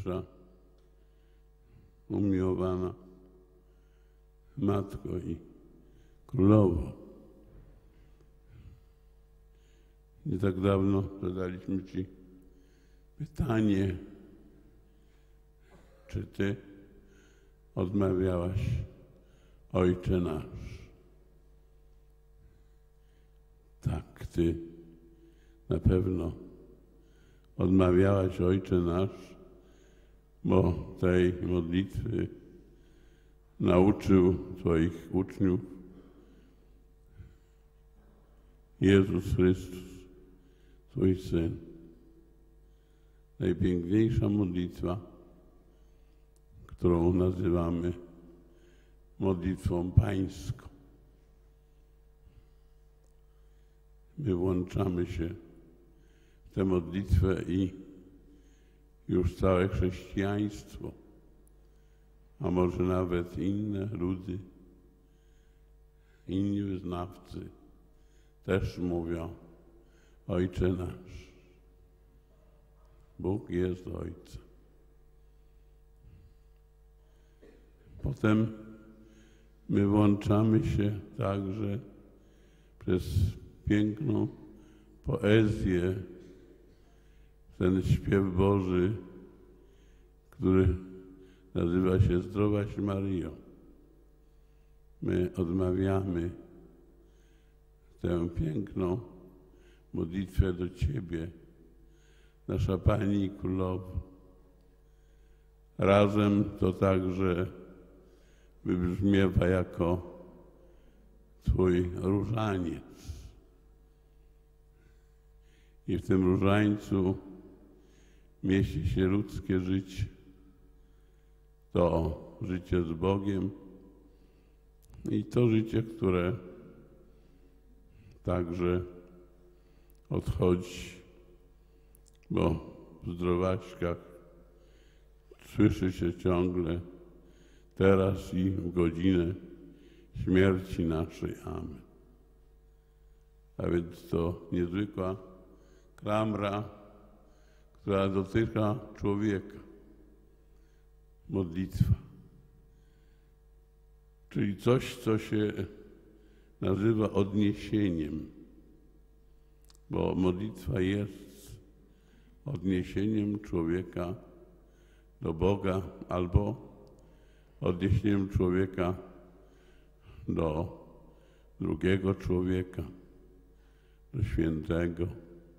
nasza umiłowana Matko i Królowo. Nie tak dawno zadaliśmy Ci pytanie, czy Ty odmawiałaś Ojcze Nasz? Tak, Ty na pewno odmawiałaś Ojcze Nasz, bo tej modlitwy nauczył Twoich uczniów Jezus Chrystus, Twój Syn. Najpiękniejsza modlitwa, którą nazywamy modlitwą pańską. My włączamy się w tę modlitwę i już całe chrześcijaństwo, a może nawet inne ludy, inni wyznawcy też mówią: Ojcze nasz. Bóg jest Ojcem. Potem my włączamy się także przez piękną poezję w ten śpiew Boży, który nazywa się Zdrowaś Maryjo. My odmawiamy tę piękną modlitwę do Ciebie, nasza Pani i Królowo. Razem to także wybrzmiewa jako Twój różaniec. I w tym różańcu mieści się ludzkie życie. To życie z Bogiem i to życie, które także odchodzi, bo w zdrowaśkach słyszy się ciągle teraz i w godzinę śmierci naszej. Amen. A więc to niezwykła klamra, która dotyka człowieka. Modlitwa. Czyli coś, co się nazywa odniesieniem, bo modlitwa jest odniesieniem człowieka do Boga albo odniesieniem człowieka do drugiego człowieka, do świętego.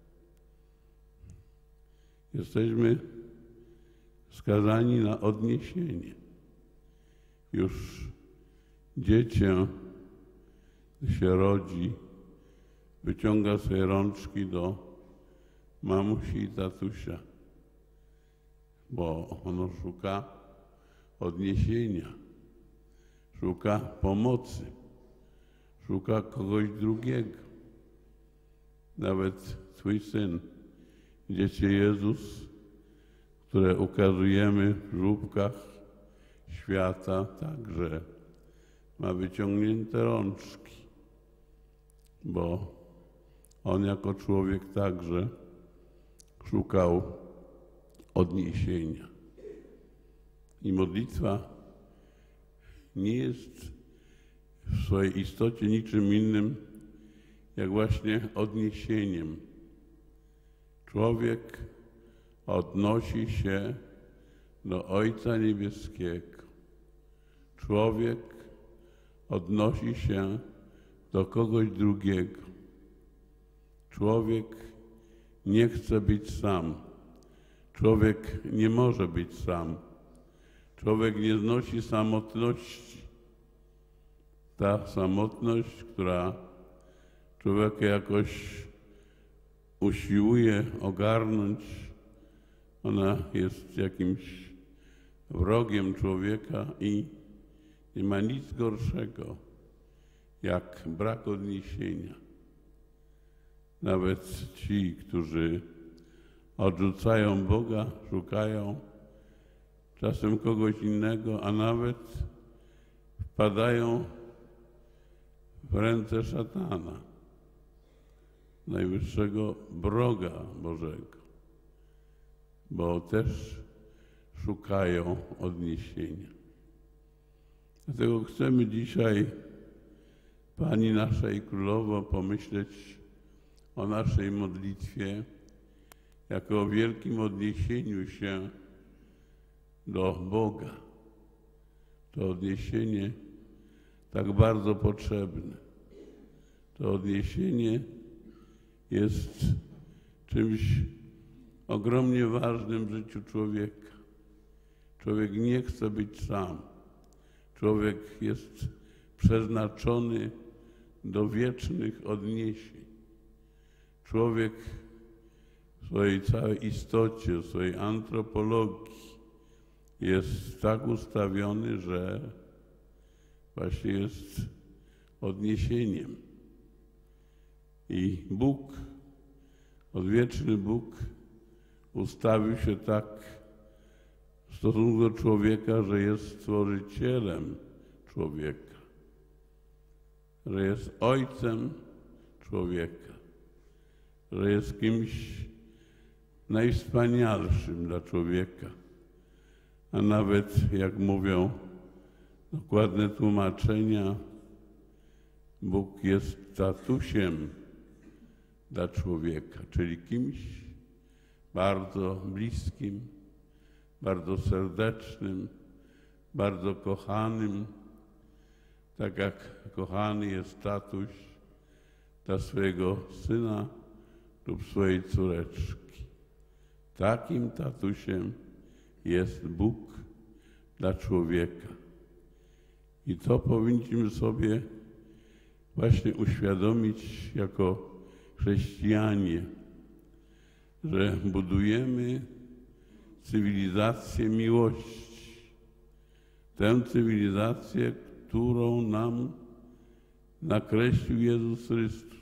Jesteśmy skazani na odniesienie. Już dziecię się rodzi, wyciąga swoje rączki do mamusi i tatusia, bo ono szuka odniesienia, szuka pomocy, szuka kogoś drugiego. Nawet Twój Syn, Dziecię Jezus, które ukazujemy w żłóbkach świata, także ma wyciągnięte rączki, bo On jako człowiek także szukał odniesienia. I modlitwa nie jest w swojej istocie niczym innym, jak właśnie odniesieniem. Człowiek odnosi się do Ojca Niebieskiego. Człowiek odnosi się do kogoś drugiego. Człowiek nie chce być sam. Człowiek nie może być sam. Człowiek nie znosi samotności. Ta samotność, która człowieka jakoś usiłuje ogarnąć, ona jest jakimś wrogiem człowieka i nie ma nic gorszego jak brak odniesienia. Nawet ci, którzy odrzucają Boga, szukają czasem kogoś innego, a nawet wpadają w ręce szatana, najwyższego wroga Bożego, bo też szukają odniesienia. Dlatego chcemy dzisiaj, Pani nasza i Królowo, pomyśleć o naszej modlitwie jako o wielkim odniesieniu się do Boga. To odniesienie tak bardzo potrzebne. To odniesienie jest czymś ogromnie ważnym w życiu człowieka. Człowiek nie chce być sam. Człowiek jest przeznaczony do wiecznych odniesień. Człowiek w swojej całej istocie, w swojej antropologii jest tak ustawiony, że właśnie jest odniesieniem. I Bóg, odwieczny Bóg, ustawił się tak w stosunku do człowieka, że jest stworzycielem człowieka, że jest ojcem człowieka, że jest kimś najwspanialszym dla człowieka. A nawet, jak mówią dokładne tłumaczenia, Bóg jest tatusiem dla człowieka, czyli kimś bardzo bliskim, bardzo serdecznym, bardzo kochanym, tak jak kochany jest tatuś dla swojego syna lub swojej córeczki. Takim tatusiem jest Bóg dla człowieka. I to powinniśmy sobie właśnie uświadomić jako chrześcijanie, że budujemy cywilizację miłości. Tę cywilizację, którą nam nakreślił Jezus Chrystus.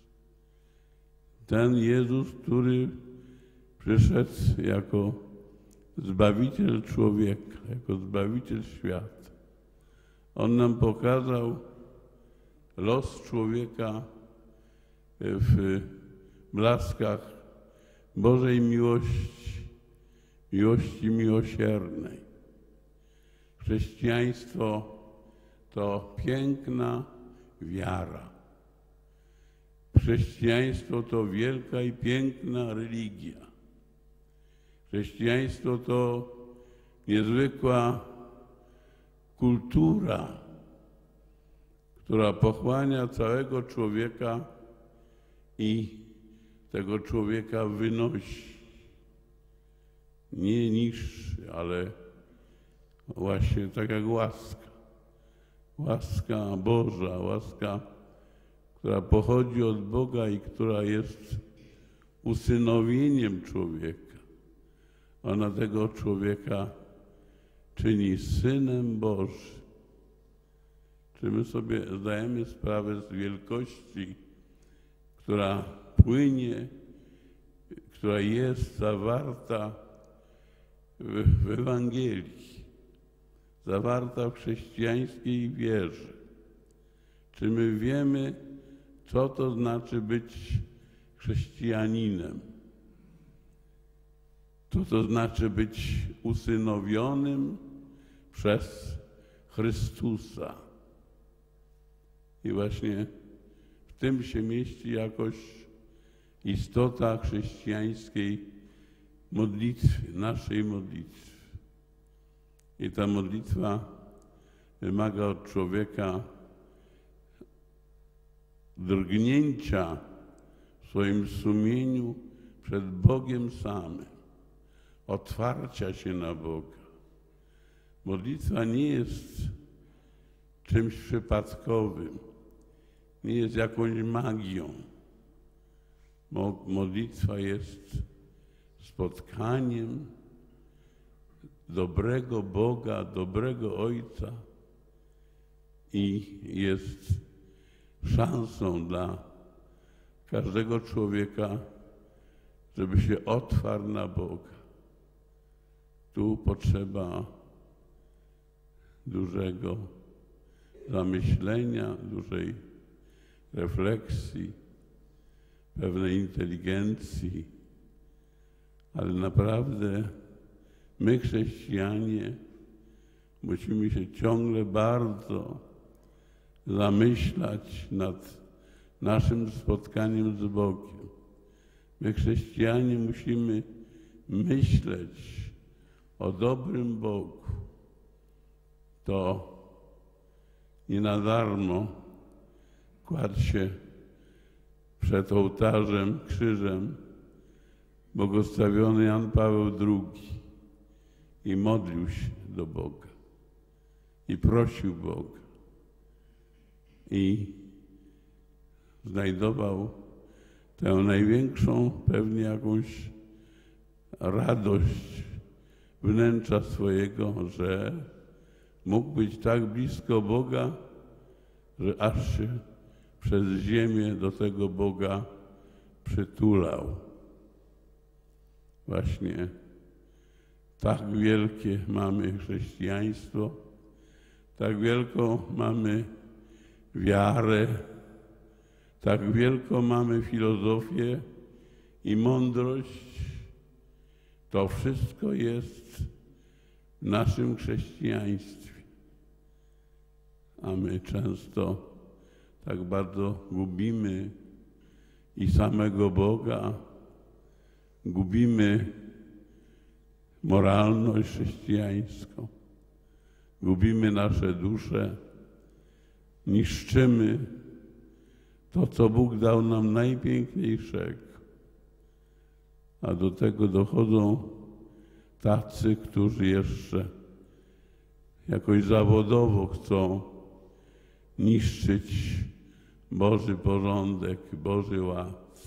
Ten Jezus, który przyszedł jako Zbawiciel człowieka, jako Zbawiciel świata. On nam pokazał los człowieka w blaskach Bożej miłości, miłości miłosiernej. Chrześcijaństwo to piękna wiara. Chrześcijaństwo to wielka i piękna religia. Chrześcijaństwo to niezwykła kultura, która pochłania całego człowieka i tego człowieka wynosi. Nie niższy, ale właśnie tak jak łaska. Łaska Boża, łaska, która pochodzi od Boga i która jest usynowieniem człowieka. Ona tego człowieka czyni Synem Bożym. Czy my sobie zdajemy sprawę z wielkości, która płynie, która jest zawarta w Ewangelii, zawarta w chrześcijańskiej wierze? Czy my wiemy, co to znaczy być chrześcijaninem? Co to znaczy być usynowionym przez Chrystusa? I właśnie w tym się mieści jakoś istota chrześcijańskiej modlitwy, naszej modlitwy. I ta modlitwa wymaga od człowieka drgnięcia w swoim sumieniu przed Bogiem samym, otwarcia się na Boga. Modlitwa nie jest czymś przypadkowym, nie jest jakąś magią. Modlitwa jest spotkaniem dobrego Boga, dobrego Ojca i jest szansą dla każdego człowieka, żeby się otwarł na Boga. Tu potrzeba dużego zamyślenia, dużej refleksji, pewnej inteligencji, ale naprawdę my chrześcijanie musimy się ciągle bardzo zamyślać nad naszym spotkaniem z Bogiem. My chrześcijanie musimy myśleć o dobrym Bogu. To nie na darmo kładł się przed ołtarzem, krzyżem błogosławiony Jan Paweł II i modlił się do Boga i prosił Boga i znajdował tę największą pewnie jakąś radość wnętrza swojego, że mógł być tak blisko Boga, że aż się przez ziemię do tego Boga przytulał. Właśnie tak wielkie mamy chrześcijaństwo, tak wielką mamy wiarę, tak wielką mamy filozofię i mądrość. To wszystko jest w naszym chrześcijaństwie. A my często tak bardzo gubimy i samego Boga, gubimy moralność chrześcijańską, gubimy nasze dusze, niszczymy to, co Bóg dał nam najpiękniejszego. A do tego dochodzą tacy, którzy jeszcze jakoś zawodowo chcą niszczyć Boży porządek, Boży ład.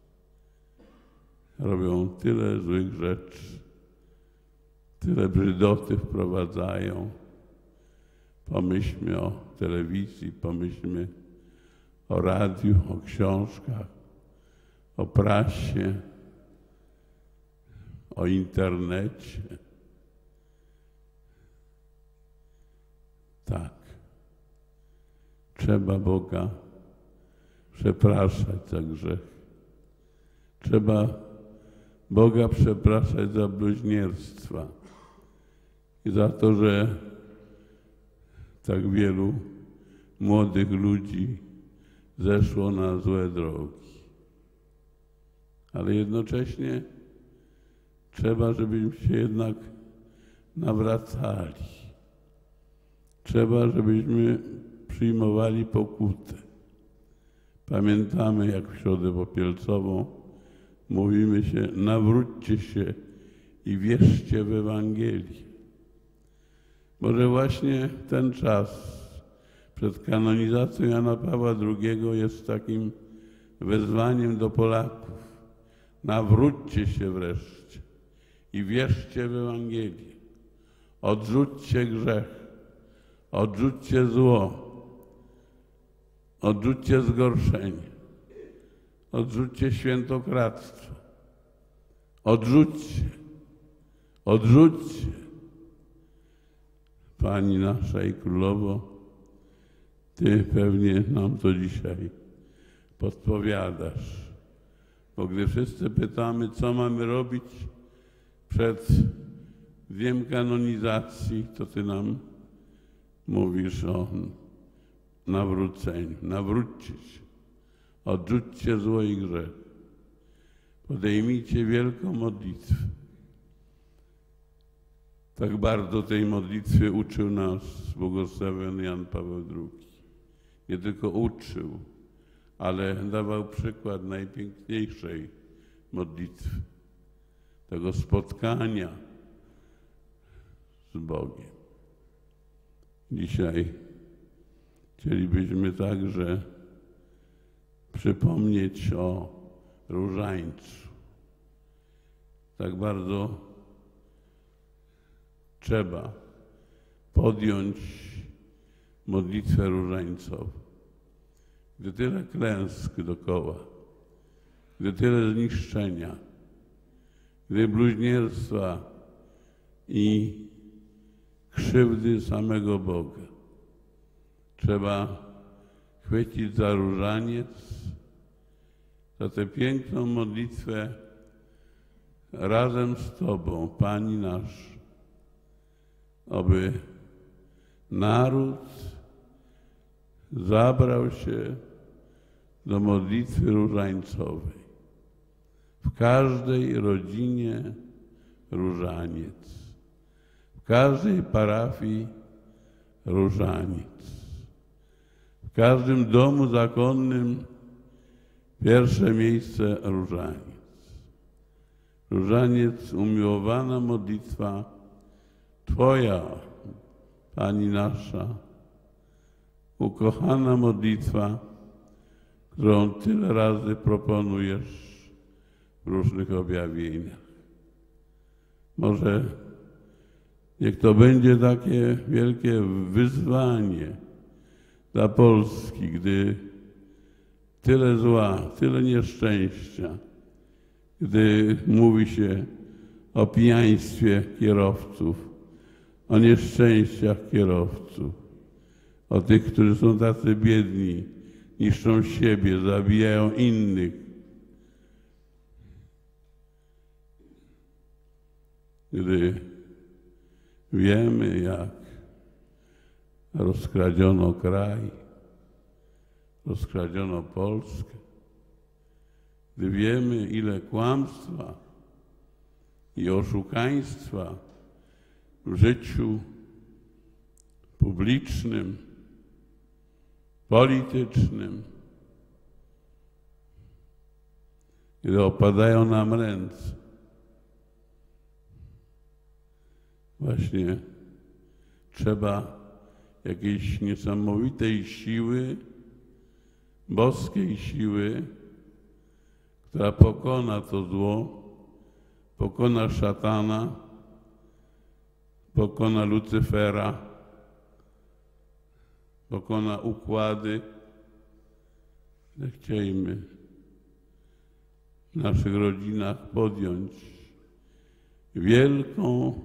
Robią tyle złych rzeczy, tyle brzydoty wprowadzają. Pomyślmy o telewizji, pomyślmy o radiu, o książkach, o prasie, o internecie. Tak. Trzeba Boga przepraszać za grzech. Trzeba Boga przepraszać za bluźnierstwa i za to, że tak wielu młodych ludzi zeszło na złe drogi. Ale jednocześnie trzeba, żebyśmy się jednak nawracali. Trzeba, żebyśmy przyjmowali pokutę. Pamiętamy, jak w Środę Popielcową mówimy się, nawróćcie się i wierzcie w Ewangelię. Może właśnie ten czas przed kanonizacją Jana Pawła II jest takim wezwaniem do Polaków. Nawróćcie się wreszcie i wierzcie w Ewangelię. Odrzućcie grzech, odrzućcie zło, odrzućcie zgorszenie, odrzućcie świętokradztwo. Odrzućcie, odrzućcie. Pani nasza i Królowo, Ty pewnie nam to dzisiaj podpowiadasz. Bo gdy wszyscy pytamy, co mamy robić przed dniem kanonizacji, to Ty nam mówisz o nawróceniu. Nawróćcie się, odrzućcie zło i grzech. Podejmijcie wielką modlitwę. Tak bardzo tej modlitwy uczył nas błogosławiony Jan Paweł II. Nie tylko uczył, ale dawał przykład najpiękniejszej modlitwy, tego spotkania z Bogiem. Dzisiaj chcielibyśmy także przypomnieć o różańcu. Tak bardzo trzeba podjąć modlitwę różańcową. Gdy tyle klęsk dookoła, gdy tyle zniszczenia, gdy bluźnierstwa i krzywdy samego Boga, trzeba chwycić za różaniec, za tę piękną modlitwę razem z Tobą, Pani nasz, aby naród zabrał się do modlitwy różańcowej. W każdej rodzinie różaniec, w każdej parafii różaniec, w każdym domu zakonnym pierwsze miejsce różaniec. Różaniec, umiłowana modlitwa Twoja, Pani nasza, ukochana modlitwa, którą tyle razy proponujesz w różnych objawieniach. Może niech to będzie takie wielkie wyzwanie dla Polski, gdy tyle zła, tyle nieszczęścia, gdy mówi się o pijaństwie kierowców, o nieszczęściach kierowców, o tych, którzy są tacy biedni, niszczą siebie, zabijają innych. Gdy wiemy, jak rozkradziono kraj, rozkradziono Polskę, gdy wiemy, ile kłamstwa i oszukaństwa w życiu publicznym, politycznym, gdy opadają nam ręce, właśnie trzeba jakiejś niesamowitej siły, boskiej siły, która pokona to zło, pokona szatana, pokona Lucyfera, pokona układy. Chcielibyśmy w naszych rodzinach podjąć wielką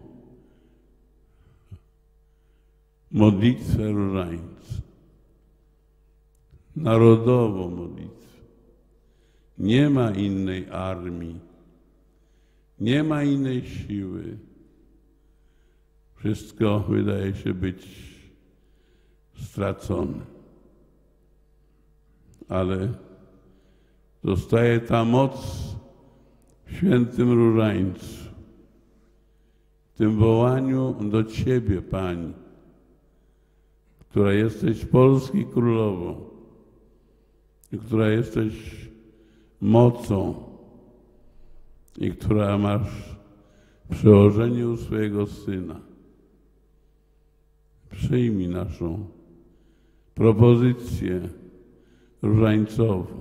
modlitwę różańca, narodową modlitwę. Nie ma innej armii, nie ma innej siły. Wszystko wydaje się być stracone. Ale zostaje ta moc w świętym różańcu, w tym wołaniu do Ciebie, Pani, która jesteś Polski Królową i która jesteś mocą i która masz przełożenie u swojego Syna. Przyjmij naszą propozycję różańcową.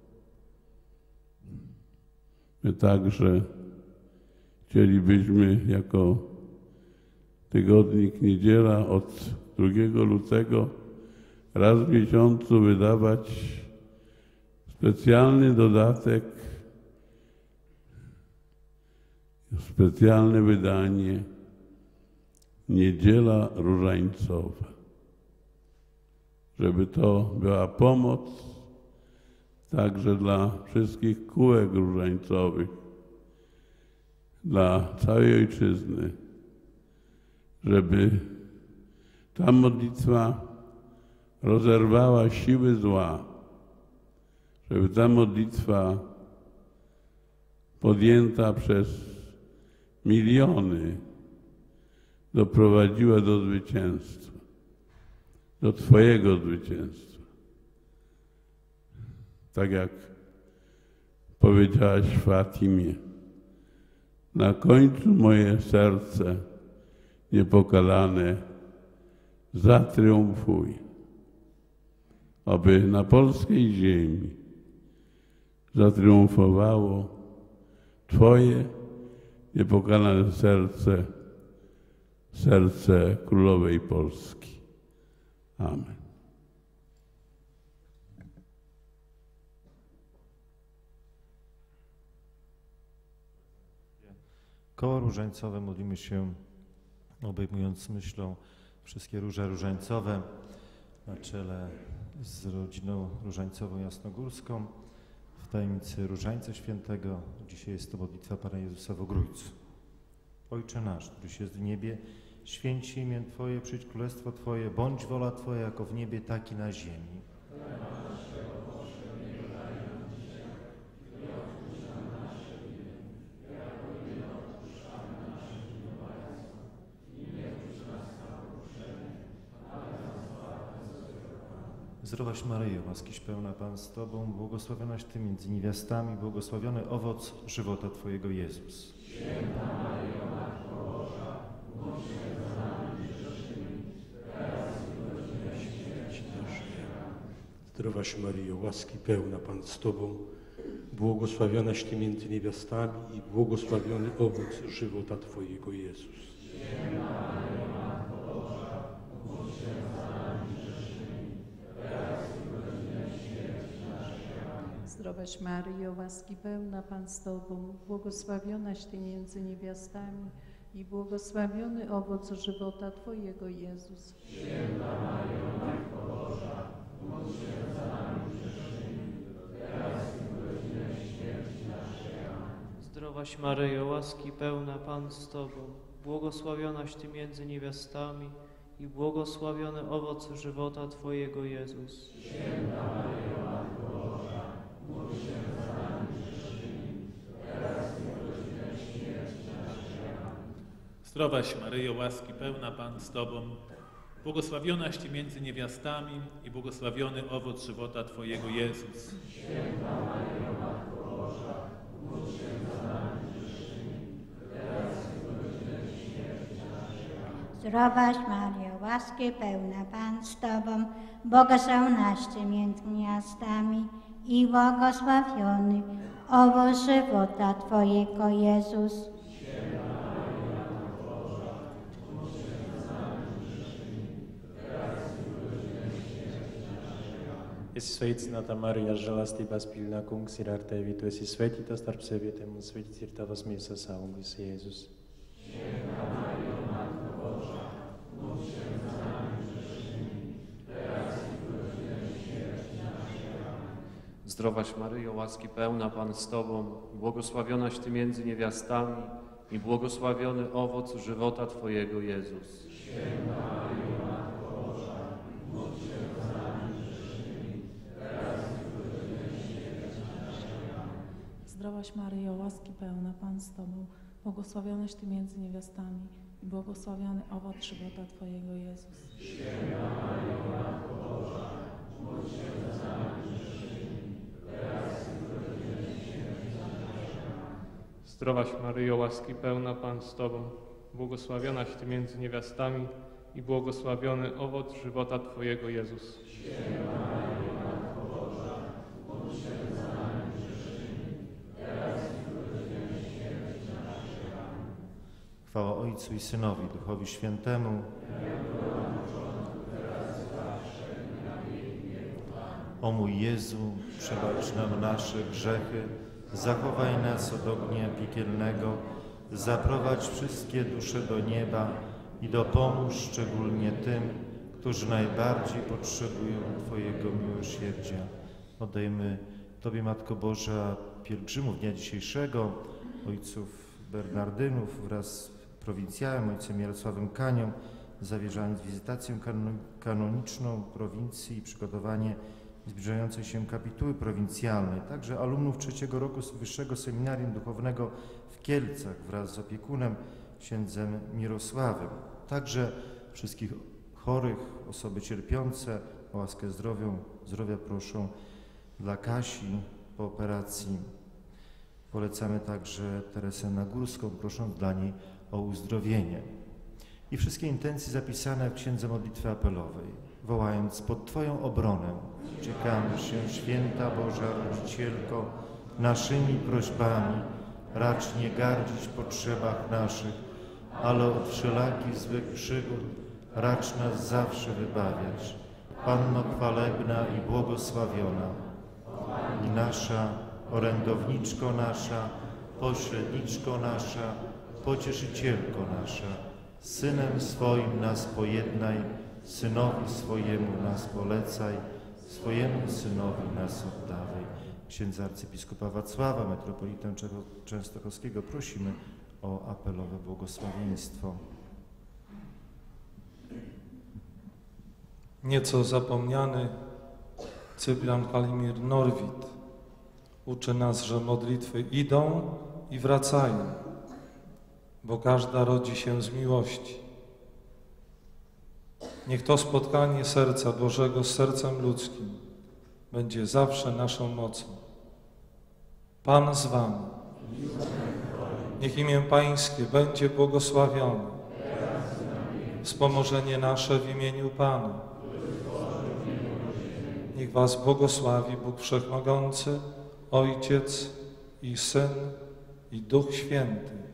My także chcielibyśmy jako tygodnik Niedziela od 2 lutego raz w miesiącu wydawać specjalny dodatek, specjalne wydanie Niedziela Różańcowa. Żeby to była pomoc także dla wszystkich kółek różańcowych, dla całej ojczyzny, żeby ta modlitwa rozerwała siły zła, żeby ta modlitwa podjęta przez miliony doprowadziła do zwycięstwa, do Twojego zwycięstwa. Tak jak powiedziałaś w Fatimie, na końcu moje serce niepokalane zatriumfuje. Aby na polskiej ziemi zatriumfowało Twoje niepokalane serce, serce Królowej Polski. Amen. Koło różańcowe modlimy się, obejmując myślą wszystkie róże różańcowe na czele z rodziną różańcową jasnogórską w tajemnicy Różańca Świętego. Dzisiaj jest to modlitwa Pana Jezusa w Ogrójcu. Ojcze nasz, któryś jest w niebie, Święci imię Twoje, przyjdź królestwo Twoje, bądź wola Twoja jako w niebie, tak i na ziemi. Zdrowaś Maryjo, łaskiś pełna Pan z Tobą, błogosławionaś Ty między niewiastami, błogosławiony owoc żywota Twojego Jezus. Święta Maryjo, Matko Boża, módl się za nami grzesznymi, teraz i w godzinę śmierci naszej. Zdrowaś Maryjo, łaski pełna Pan z Tobą, błogosławionaś Ty między niewiastami i błogosławiony owoc żywota Twojego Jezus. Święta Maryjo, Matko Boża, módl się za nami grzesznymi, teraz i w godzinę śmierci naszej. Zdrowaś Maryjo, łaski pełna Pan z Tobą, błogosławionaś Ty między niewiastami i błogosławiony owoc żywota Twojego Jezus. Święta Maryjo, Matko Boża, módl się za nami grzesznymi, teraz i w godzinę śmierci naszej. Amen. Zdrowaś Maryjo, łaski pełna Pan z Tobą, błogosławionaś Ty między niewiastami i błogosławiony owoc żywota Twojego Jezus. Święta Maryjo, Matko Boża, módl się za nami grzesznymi, teraz i w godzinę śmierci naszej. Amen. Zdrowaś Maryjo, łaski pełna Pan z Tobą, błogosławionaś Ty między niewiastami i błogosławiony owoc żywota Twojego Jezus. Święta Maryjo, Matko Boża, módl się za nami grzesznymi, teraz i w godzinę śmierci naszej. Amen. Zdrowaś Maryjo, łaski pełna Pan z Tobą, błogosławionaś Ty między niewiastami i błogosławiony owoc żywota Twojego Jezus. Święta Maryjo, Matko Boża, módl się za nami grzesznymi, teraz i w godzinę śmierci naszej. Amen. Esi sveicināta Marija, žēlastības pilna kungs ir ar tevi, tu esi svētīta starp sievietēm un svētīts ir tavas miesas auglis, Jēzus. Święta Maryjo, Matko Boża, módl się za nami grzesznymi, teraz i w godzinę śmierci naszej. Amen. Zdrowaś Maryjo, łaski pełna Pan z Tobą, błogosławionaś Ty między niewiastami i błogosławiony owoc żywota Twojego Jezus. Święta Maryjo, Matko Boża, módl się za nami grzesznymi, teraz i w godzinę śmierci naszej. Amen. Zdrowaś Maryjo, łaski pełna Pan z Tobą, błogosławionaś Ty między niewiastami i błogosławiony owoc żywota Twojego Jezus. Święta Maryjo, Matko Boża, módl się za nami grzesznymi, teraz i w godzinę śmierci naszej. Amen. Zdrowaś Maryjo, łaski pełna Pan z Tobą, błogosławionaś Ty między niewiastami i błogosławiony owoc żywota Twojego Jezus. Święta Maryjo, Matko Boża, módl się za nami grzesznymi, teraz i w godzinę śmierci naszej. Amen. Chwała Ojcu i Synowi, Duchowi Świętemu. O mój Jezu, przebacz nam nasze grzechy, zachowaj nas od ognia piekielnego, zaprowadź wszystkie dusze do nieba i dopomóż szczególnie tym, którzy najbardziej potrzebują Twojego miłosierdzia. Oddajmy Tobie, Matko Boża, pielgrzymów dnia dzisiejszego, ojców Bernardynów wraz z prowincjałem, ojcem Jarosławem Kanią, zawierzając wizytację kanoniczną prowincji i przygotowanie zbliżającej się kapituły prowincjalnej, także alumnów trzeciego roku Wyższego Seminarium Duchownego w Kielcach wraz z opiekunem księdzem Mirosławem, także wszystkich chorych, osoby cierpiące o łaskę zdrowia proszą dla Kasi po operacji. Polecamy także Teresę Nagórską, prosząc dla niej o uzdrowienie. I wszystkie intencje zapisane w Księdze Modlitwy Apelowej, wołając pod Twoją obronę, uciekamy się, Święta Boża Rodzicielko, naszymi prośbami, racz nie gardzić potrzebach naszych, ale od wszelakich złych przygód racz nas zawsze wybawiać. Panno chwalebna i błogosławiona, i nasza, orędowniczko nasza, pośredniczko nasza, pocieszycielko nasza, Synem swoim nas pojednaj, Synowi swojemu nas polecaj, swojemu Synowi nas oddawaj. Księdza arcybiskupa Wacława, metropolitę częstochowskiego prosimy o apelowe błogosławieństwo. Nieco zapomniany Cyprian Kalimir Norwid uczy nas, że modlitwy idą i wracają, bo każda rodzi się z miłości. Niech to spotkanie serca Bożego z sercem ludzkim będzie zawsze naszą mocą. Pan z wami. Niech imię Pańskie będzie błogosławione. Wspomożenie nasze w imieniu Pana. Niech was błogosławi Bóg Wszechmogący, Ojciec i Syn i Duch Święty.